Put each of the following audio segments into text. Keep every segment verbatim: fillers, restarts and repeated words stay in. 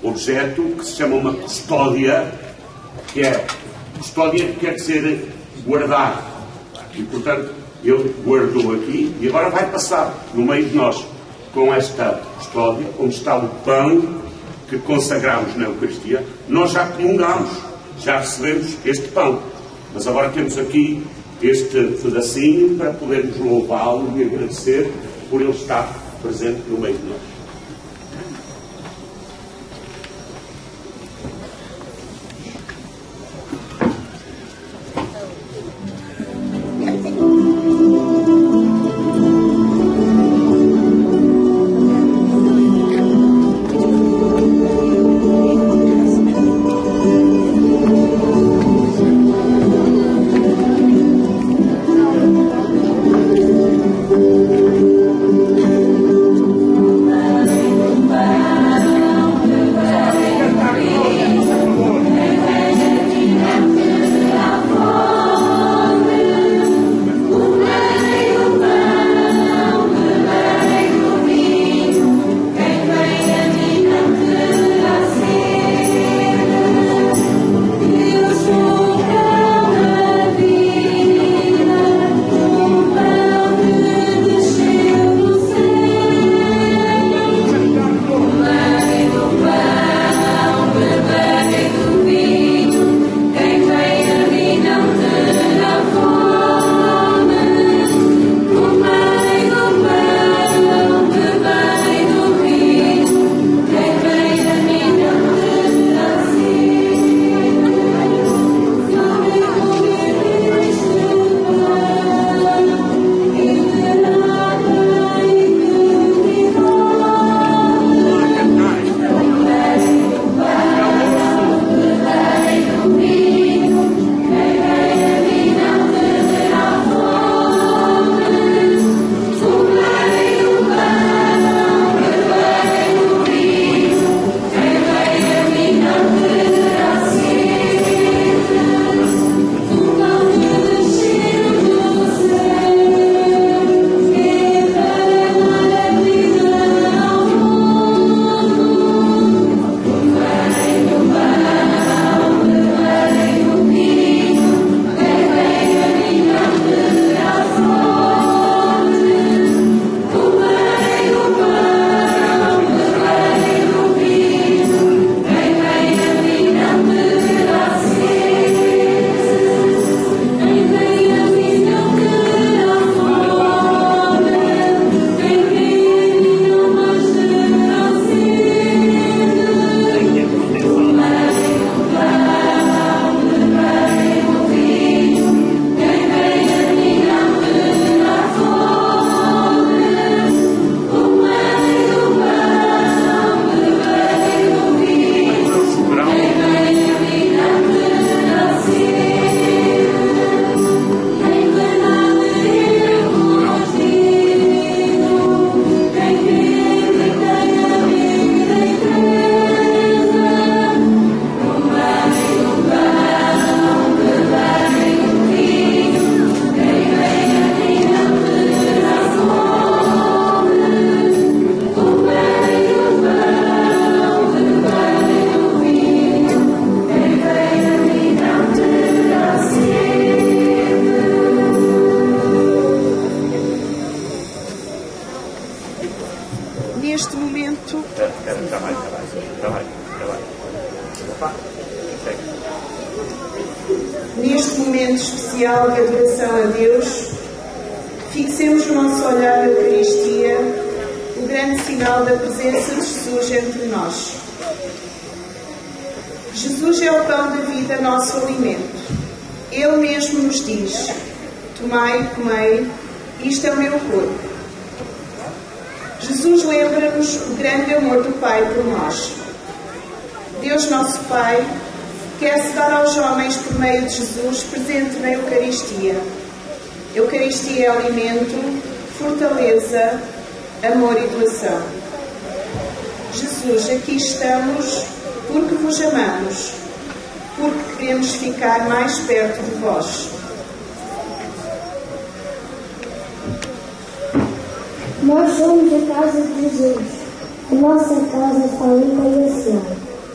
objeto que se chama uma custódia, que é custódia que quer dizer guardar. E, portanto, ele guardou aqui e agora vai passar no meio de nós com esta custódia, onde está o pão que consagramos na Eucaristia. Nós já comungamos, já recebemos este pão, mas agora temos aqui este pedacinho para podermos louvá-lo e agradecer por ele estar presente no meio de nós. Neste momento, neste momento especial de adoração a Deus, fixemos o nosso olhar na Eucaristia, o grande sinal da presença de Jesus entre nós. Jesus é o pão da vida, nosso alimento. Ele mesmo nos diz: tomai, comei, isto é o meu corpo. Jesus lembra-nos o grande amor do Pai por nós. Deus, nosso Pai, quer-se dar aos homens por meio de Jesus presente na Eucaristia. Eucaristia é alimento, fortaleza, amor e doação. Jesus, aqui estamos porque vos amamos, porque queremos ficar mais perto de vós. Nós somos a casa de Jesus. A nossa casa está limpa e assim.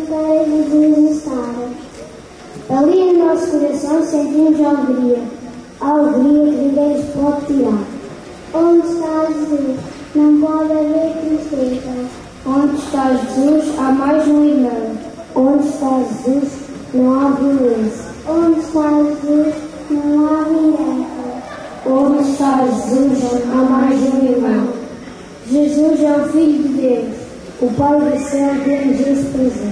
para Jesus estar. Ali no nosso coração sentimos alegria, a alegria que ninguém nos pode tirar. Onde está Jesus? Não pode haver tristeza. Onde está Jesus, há mais um irmão. Onde está Jesus, não há violência. Onde está Jesus, não há vingança. Onde está Jesus, há mais um irmão. Jesus é o Filho de Deus. O Pai do céu deu-nos esse presente.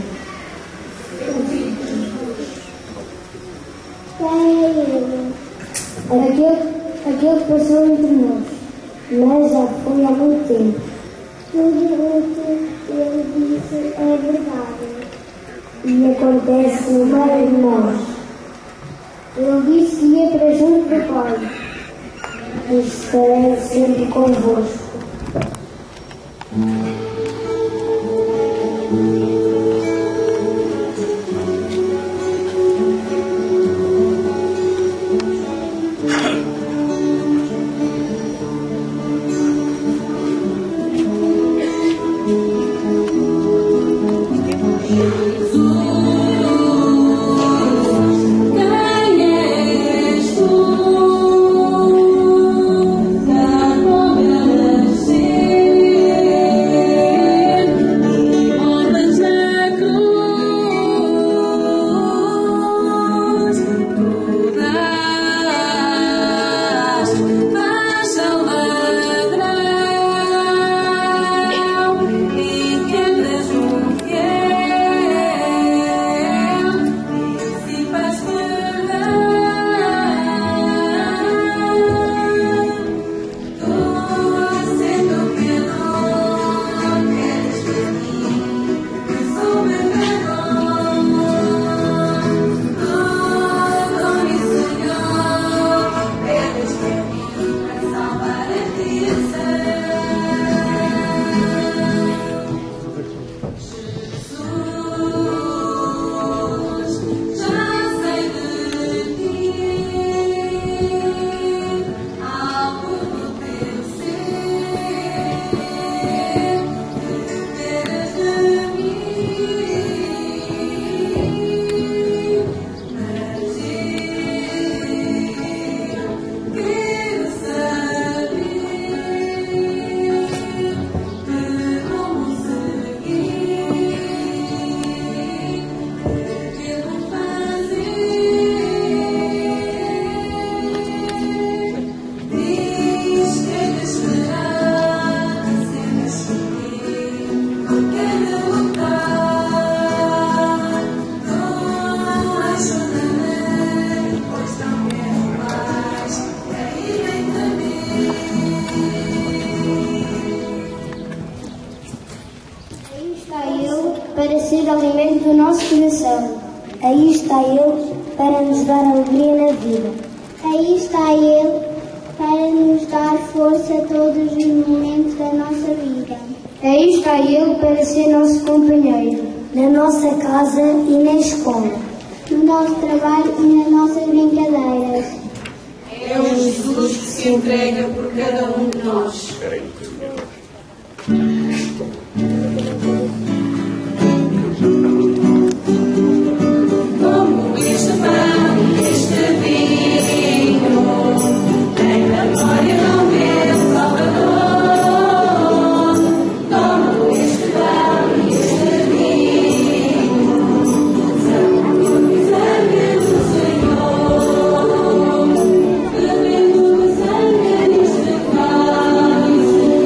Quem é Ele? Aquele, aquele que passou entre nós, mas já foi há muito tempo. Tudo o que Ele disse é verdade. E acontece no meio de nós. Ele disse que ia para junto do Pai. E estarei sempre convosco. Para ser alimento do nosso coração. Aí está Ele para nos dar alegria na vida. Aí está Ele para nos dar força a todos os momentos da nossa vida. Aí está Ele para ser nosso companheiro, na nossa casa e na escola, no nosso trabalho e nas nossas brincadeiras. É o Jesus que se entrega por cada um de nós. Como este pão e este vinho, em memória do meu Salvador. Como este pão e este vinho, sangue e sangue do Senhor. Bebendo o sangue deste cálice,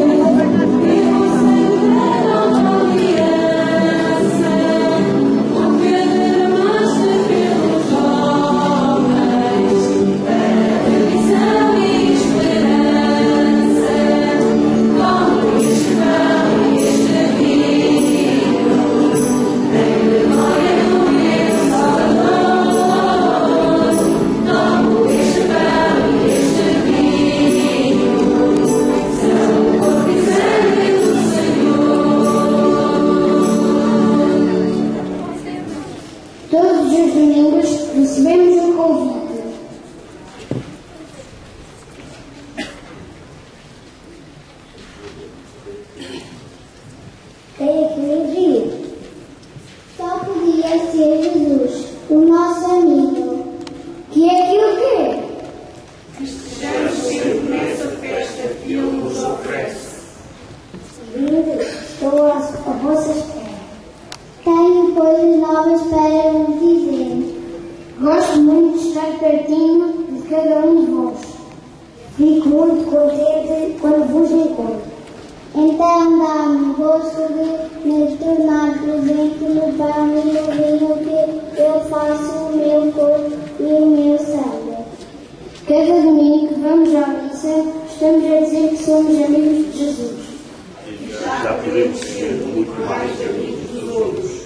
cada um de vós. Fico muito contente quando vos encontro. Então dá-me gosto de me tornar presente no pão e no vinho que eu faço o meu corpo e o meu sangue. Cada domingo que vamos à missa, estamos a dizer que somos amigos de Jesus. Já podemos ser muito mais amigos dos outros.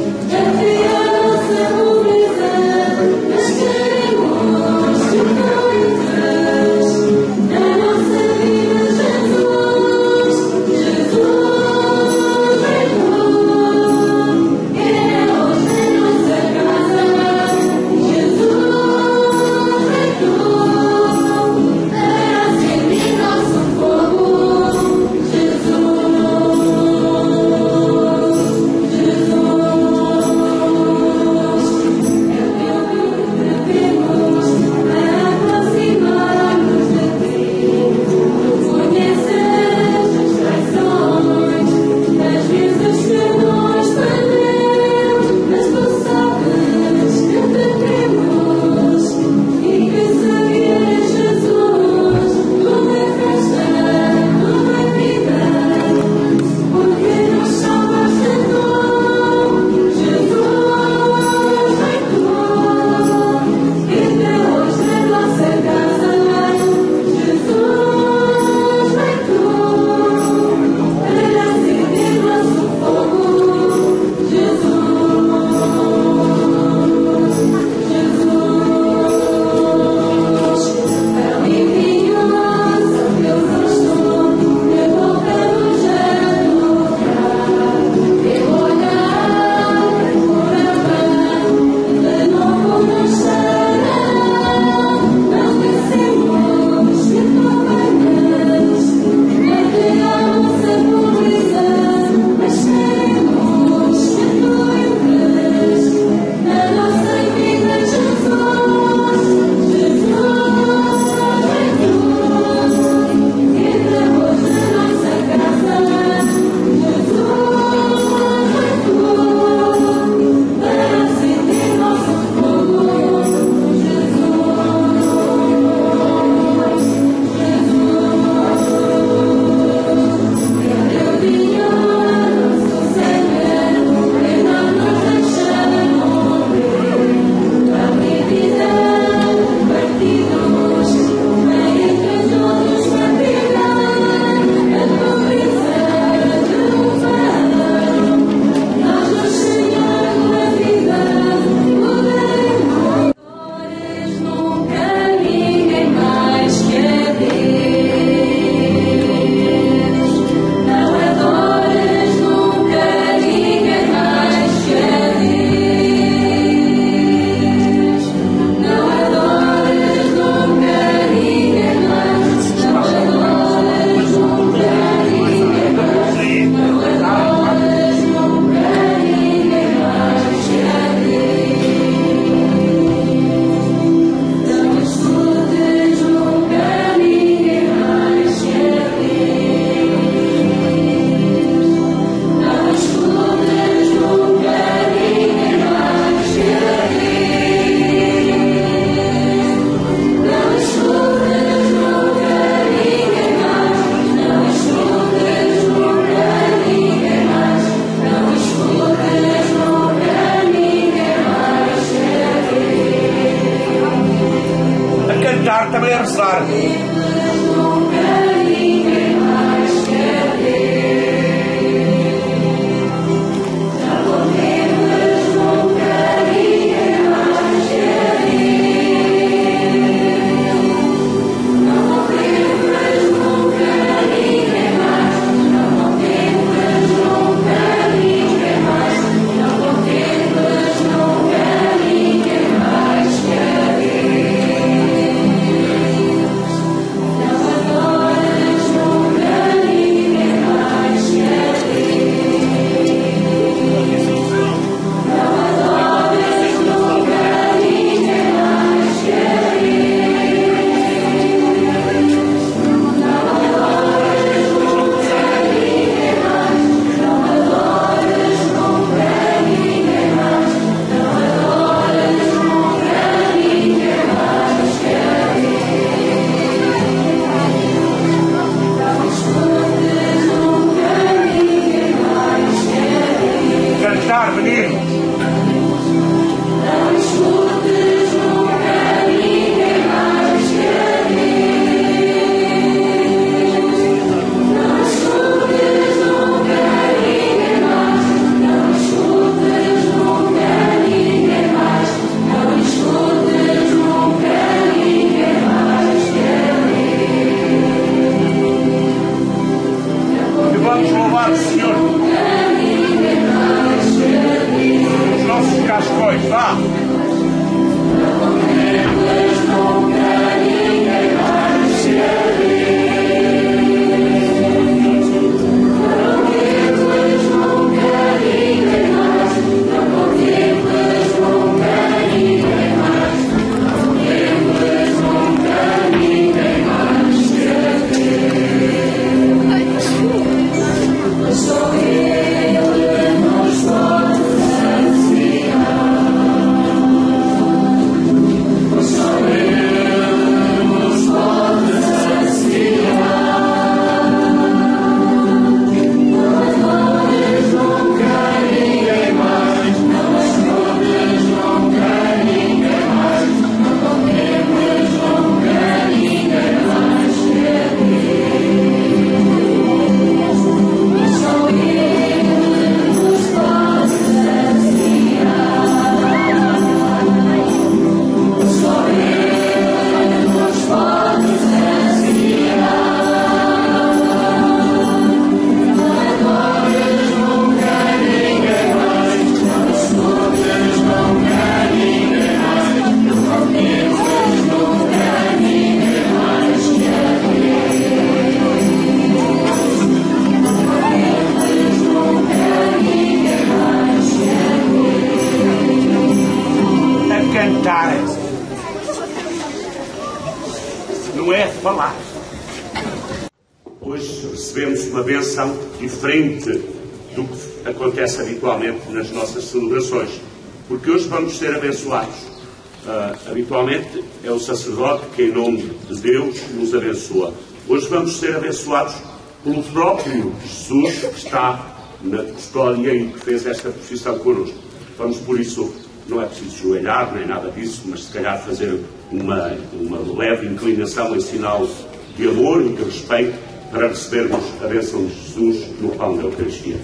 Let's falar do Senhor. Os nossos cascóis, vá. Não é falar. Hoje recebemos uma bênção diferente do que acontece habitualmente nas nossas celebrações, porque hoje vamos ser abençoados. Uh, habitualmente é o sacerdote que, em nome de Deus, nos abençoa. Hoje vamos ser abençoados pelo próprio Jesus, que está na custódia e que fez esta profissão connosco. Vamos, por isso, não é preciso joelhar nem nada disso, mas se calhar fazer uma, uma leve inclinação em sinal de amor e de respeito para recebermos a bênção de Jesus no pão da Eucaristia.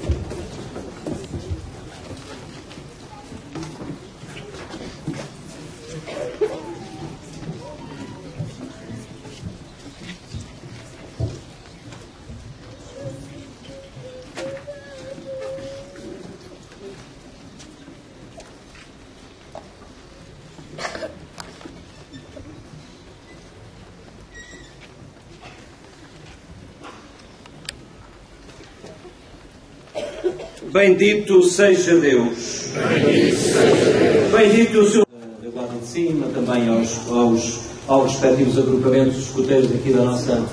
Bendito seja Deus. Bendito seja Deus. Bendito o Senhor. Do lado de cima, também aos, aos, aos respectivos agrupamentos escuteiros aqui da nossa.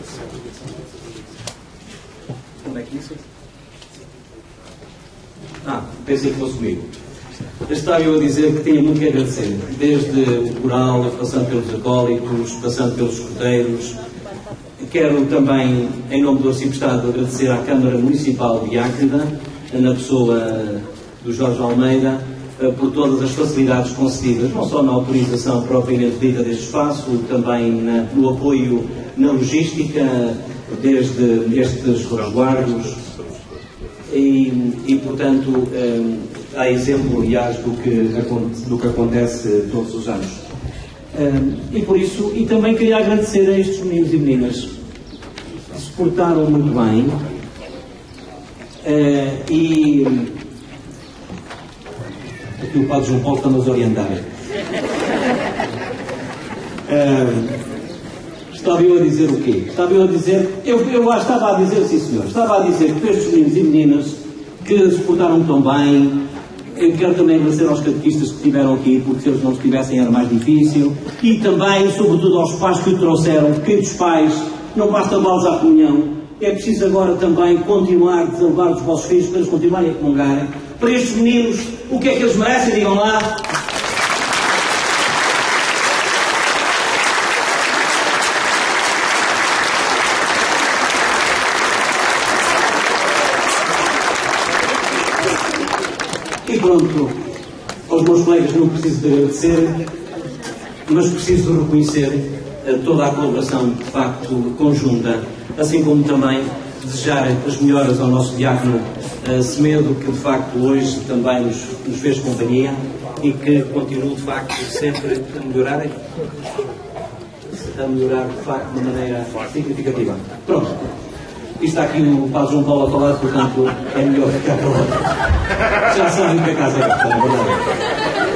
Como é que isso? Ah, pensei que fosse comigo. Estava eu a dizer que tinha muito que agradecer, desde o coral, passando pelos acólitos, passando pelos escuteiros. Quero também, em nome do Arciprestado, agradecer à Câmara Municipal de Áquila, na pessoa do Jorge Almeida, por todas as facilidades concedidas, não só na autorização propriamente dita deste espaço, também na, no apoio na logística, desde estes resguardos, e, e portanto, há exemplo, aliás, do que, do que acontece todos os anos. E por isso, e também queria agradecer a estes meninos e meninas que se portaram muito bem. Uh, e aqui o Padre João Paulo está-nos a orientar. Uh, estava eu a dizer o quê? Estava eu a dizer, eu, eu lá estava a dizer, sim senhor, estava a dizer que estes meninos e meninas que se portaram tão bem, eu quero também agradecer aos catequistas que estiveram aqui, porque se eles não estivessem era mais difícil, e também, sobretudo, aos pais que o trouxeram, queridos pais, não basta levá-los à comunhão. É preciso agora também continuar a levar os vossos filhos para eles continuarem a comungarem. Para estes meninos, o que é que eles merecem? Digam lá. E pronto, aos meus colegas não preciso de agradecer, mas preciso de reconhecer toda a colaboração, de facto, conjunta, assim como também desejar as melhoras ao nosso diácono uh, Semedo, que de facto hoje também nos, nos fez companhia e que continua de facto sempre a melhorar, a melhorar de facto de uma maneira significativa. Pronto. E está aqui o Padre João Paulo a falar, portanto é melhor ficar calado. Já sabem que a casa é esta, não é verdade?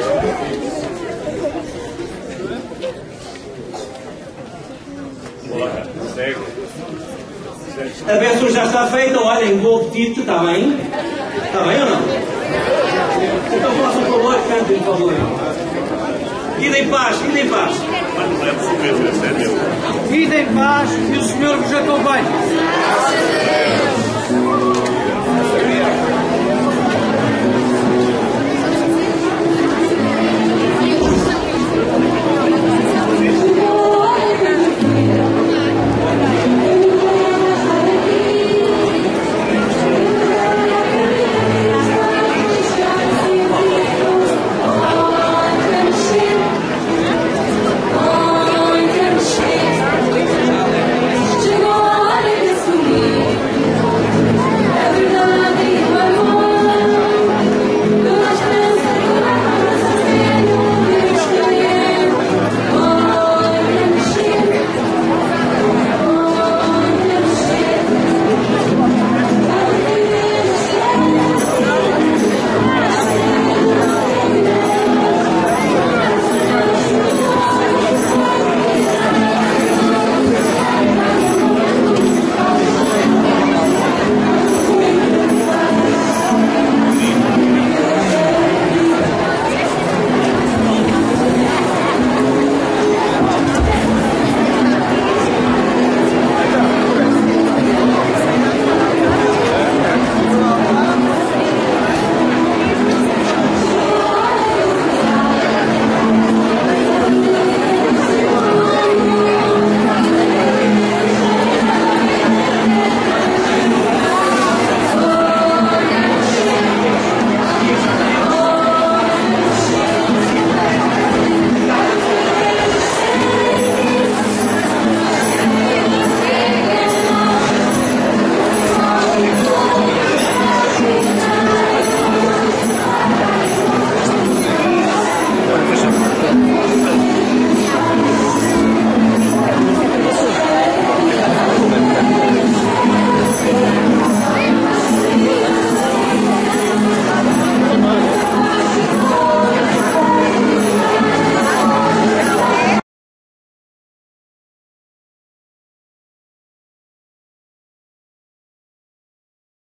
A bênção já está feita, olhem, bom apetite, está bem? Está bem ou não? Então façam um favor, cantem, por favor. Ida em paz, ida em paz. Mas não é possível, é sério. Ida em paz e o Senhor vos acompanhe.